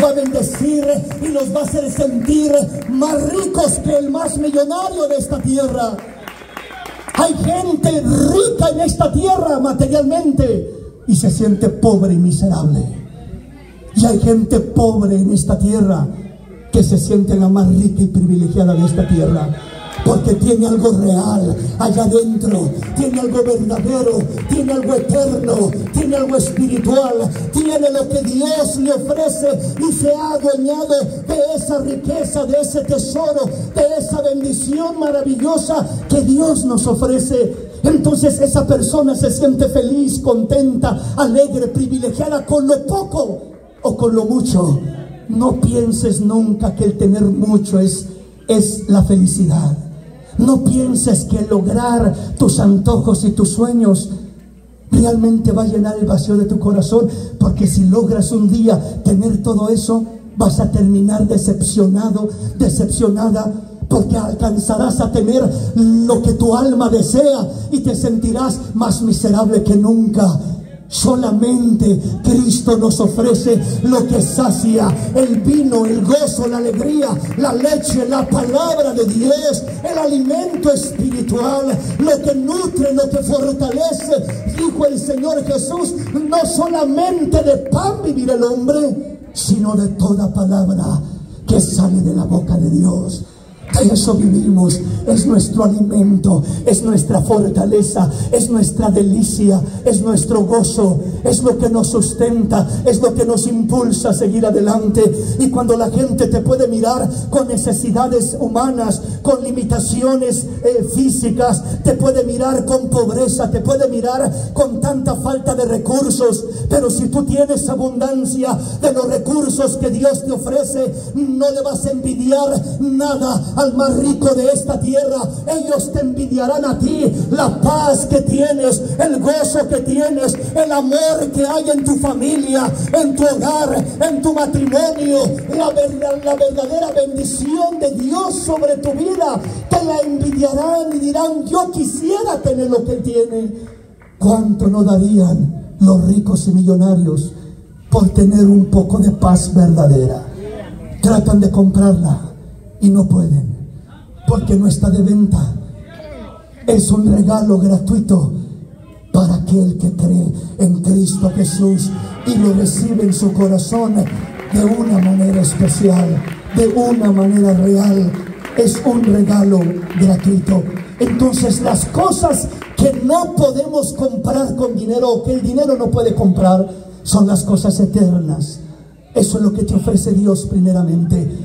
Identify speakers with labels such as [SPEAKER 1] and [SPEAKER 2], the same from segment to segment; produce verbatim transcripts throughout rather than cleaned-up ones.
[SPEAKER 1] va a bendecir y nos va a hacer sentir más ricos que el más millonario de esta tierra. Hay gente rica en esta tierra materialmente y se siente pobre y miserable. Y hay gente pobre en esta tierra que se siente la más rica y privilegiada de esta tierra, porque tiene algo real allá adentro, tiene algo verdadero, tiene algo eterno, tiene algo espiritual, tiene lo que Dios le ofrece y se ha adueñado de esa riqueza, de ese tesoro, de esa bendición maravillosa que Dios nos ofrece. Entonces esa persona se siente feliz, contenta, alegre, privilegiada con lo poco o con lo mucho. No pienses nunca que el tener mucho es, es la felicidad. No pienses que lograr tus antojos y tus sueños realmente va a llenar el vacío de tu corazón, porque si logras un día tener todo eso, vas a terminar decepcionado, decepcionada, porque alcanzarás a tener lo que tu alma desea y te sentirás más miserable que nunca. Solamente Cristo nos ofrece lo que sacia: el vino, el gozo, la alegría, la leche, la palabra de Dios, el alimento espiritual, lo que nutre, lo que fortalece. Dijo el Señor Jesús: no solamente de pan vivirá el hombre, sino de toda palabra que sale de la boca de Dios. De eso vivimos, es nuestro alimento, es nuestra fortaleza, es nuestra delicia, es nuestro gozo, es lo que nos sustenta, es lo que nos impulsa a seguir adelante. Y cuando la gente te puede mirar con necesidades humanas, con limitaciones eh, físicas, te puede mirar con pobreza, te puede mirar con tanta falta de recursos, pero si tú tienes abundancia de los recursos que Dios te ofrece, no le vas a envidiar nada al más rico de esta tierra. Ellos te envidiarán a ti la paz que tienes, el gozo que tienes, el amor que hay en tu familia, en tu hogar, en tu matrimonio, la, verdad, la verdadera bendición de Dios sobre tu vida. Te la envidiarán y dirán: yo quisiera tener lo que Él tiene. ¿Cuánto no darían los ricos y millonarios por tener un poco de paz verdadera? Tratan de comprarla y no pueden, porque no está de venta. Es un regalo gratuito para aquel que cree en Cristo Jesús y lo recibe en su corazón de una manera especial, de una manera real. Es un regalo gratuito. Entonces, las cosas que no podemos comprar con dinero, o que el dinero no puede comprar, son las cosas eternas. Eso es lo que te ofrece Dios primeramente.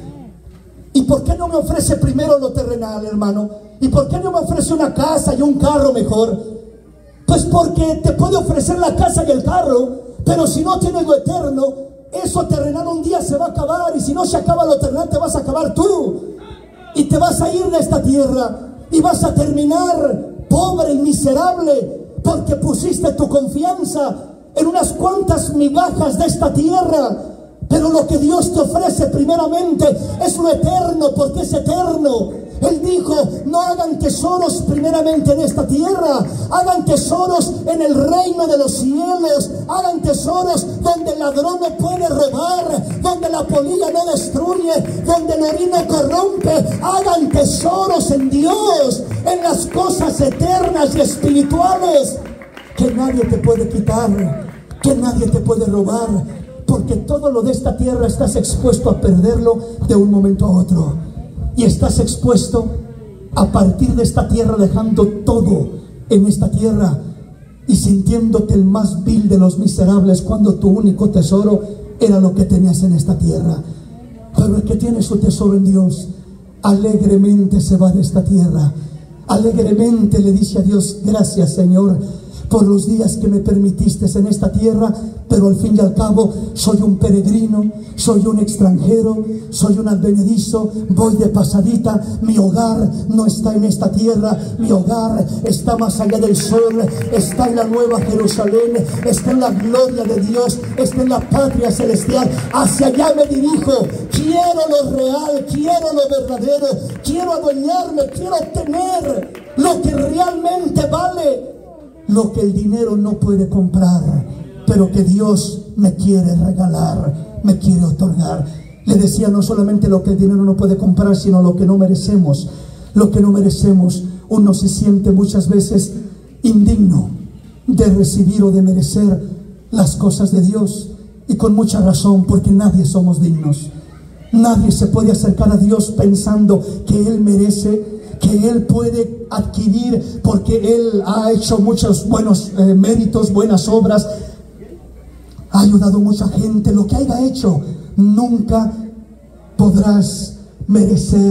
[SPEAKER 1] ¿Y por qué no me ofrece primero lo terrenal, hermano? ¿Y por qué no me ofrece una casa y un carro mejor? Pues porque te puede ofrecer la casa y el carro, pero si no tienes lo eterno, eso terrenal un día se va a acabar. Y si no se acaba lo terrenal, te vas a acabar tú. Y te vas a ir de esta tierra y vas a terminar pobre y miserable, porque pusiste tu confianza en unas cuantas migajas de esta tierra. Pero lo que Dios te ofrece primeramente es lo eterno, porque es eterno. Él dijo: no hagan tesoros primeramente en esta tierra, hagan tesoros en el reino de los cielos, hagan tesoros donde el ladrón no puede robar, donde la polilla no destruye, donde el orín no corrompe. Hagan tesoros en Dios, en las cosas eternas y espirituales que nadie te puede quitar, que nadie te puede robar. Porque todo lo de esta tierra estás expuesto a perderlo de un momento a otro. Y estás expuesto a partir de esta tierra, dejando todo en esta tierra y sintiéndote el más vil de los miserables, cuando tu único tesoro era lo que tenías en esta tierra. Pero el que tiene su tesoro en Dios, alegremente se va de esta tierra. Alegremente le dice a Dios: gracias, Señor, por los días que me permitiste en esta tierra, pero al fin y al cabo soy un peregrino, soy un extranjero, soy un advenedizo, voy de pasadita. Mi hogar no está en esta tierra, mi hogar está más allá del sol, está en la nueva Jerusalén, está en la gloria de Dios, está en la patria celestial. Hacia allá me dirijo. Quiero lo real, quiero lo verdadero, quiero adueñarme, quiero tener lo que realmente vale, lo que el dinero no puede comprar, pero que Dios me quiere regalar. me quiere otorgar. Le decía, no solamente lo que el dinero no puede comprar, sino lo que no merecemos. Lo que no merecemos. Uno se siente muchas veces indigno de recibir o de merecer las cosas de Dios. Y con mucha razón, porque nadie somos dignos. Nadie se puede acercar a Dios pensando que Él merece, que Él puede adquirir porque Él ha hecho muchos buenos eh, méritos, buenas obras, ha ayudado a mucha gente. Lo que haya hecho, nunca podrás merecer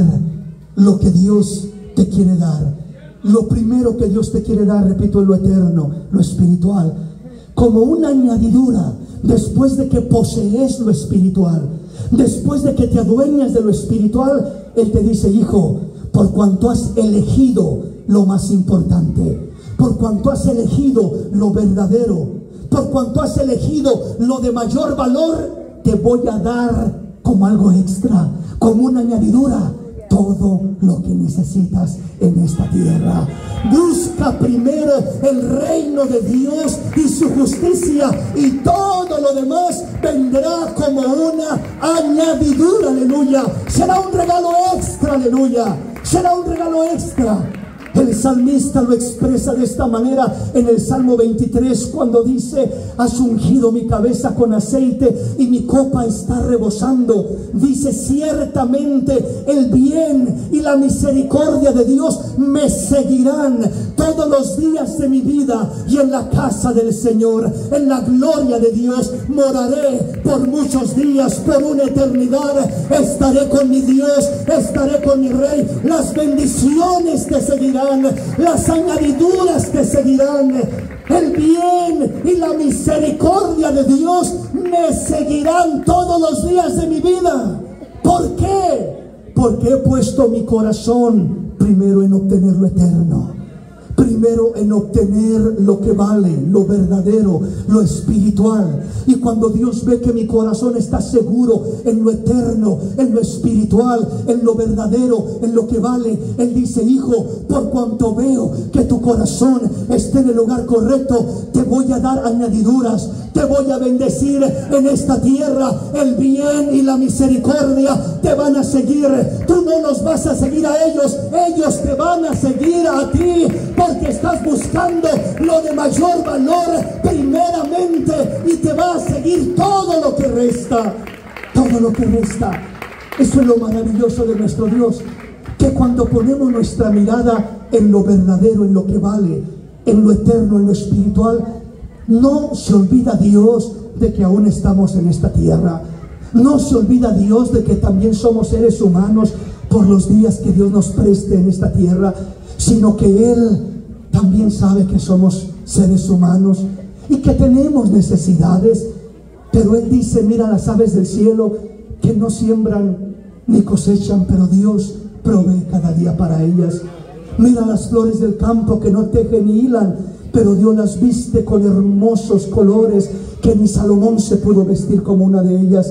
[SPEAKER 1] lo que Dios te quiere dar. Lo primero que Dios te quiere dar, repito, es lo eterno, lo espiritual, como una añadidura. Después de que posees lo espiritual, después de que te adueñas de lo espiritual, Él te dice, hijo, por cuanto has elegido lo más importante, por cuanto has elegido lo verdadero, por cuanto has elegido lo de mayor valor, te voy a dar como algo extra, como una añadidura, todo lo que necesitas en esta tierra. Busca primero el reino de Dios y su justicia, y todo lo demás vendrá como una añadidura, aleluya. Será un regalo extra, aleluya. Será un regalo extra. El salmista lo expresa de esta manera en el Salmo veintitrés, cuando dice, has ungido mi cabeza con aceite y mi copa está rebosando. Dice, ciertamente el bien y la misericordia de Dios me seguirán todos los días de mi vida, y en la casa del Señor, en la gloria de Dios, moraré por muchos días, por una eternidad. Estaré con mi Dios, estaré con mi Rey. Las bendiciones te seguirán, las añadiduras te seguirán. El bien y la misericordia de Dios me seguirán todos los días de mi vida. ¿Por qué? Porque he puesto mi corazón primero en obtener lo eterno, primero en obtener lo que vale, lo verdadero, lo espiritual. Y cuando Dios ve que mi corazón está seguro en lo eterno, en lo espiritual, en lo verdadero, en lo que vale, Él dice, hijo, por cuanto veo que tu corazón está en el lugar correcto, te voy a dar añadiduras, te voy a bendecir en esta tierra. El bien y la misericordia te van a seguir. Tú no los vas a seguir a ellos, ellos te van a seguir a ti, porque estás buscando lo de mayor valor primeramente, y te va a seguir todo lo que resta, todo lo que resta. Eso es lo maravilloso de nuestro Dios, que cuando ponemos nuestra mirada en lo verdadero, en lo que vale, en lo eterno, en lo espiritual, no se olvida Dios de que aún estamos en esta tierra. No se olvida Dios de que también somos seres humanos por los días que Dios nos preste en esta tierra, sino que Él también sabe que somos seres humanos y que tenemos necesidades. Pero Él dice, mira las aves del cielo que no siembran ni cosechan, pero Dios provee cada día para ellas. Mira las flores del campo que no tejen ni hilan, pero Dios las viste con hermosos colores que ni Salomón se pudo vestir como una de ellas.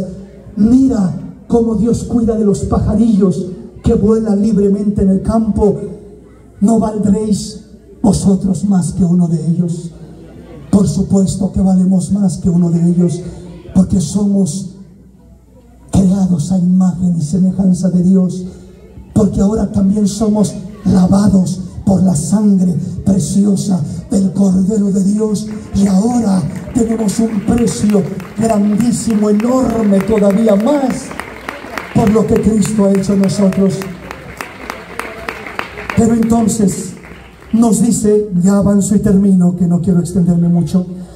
[SPEAKER 1] Mira cómo Dios cuida de los pajarillos que vuelan libremente en el campo. ¿No valdréis vosotros más que uno de ellos? Por supuesto que valemos más que uno de ellos, porque somos creados a imagen y semejanza de Dios, porque ahora también somos lavados por la sangre preciosa del Cordero de Dios, y ahora tenemos un precio grandísimo, enorme, todavía más por lo que Cristo ha hecho en nosotros. Pero entonces nos dice, ya avanzo y termino, que no quiero extenderme mucho,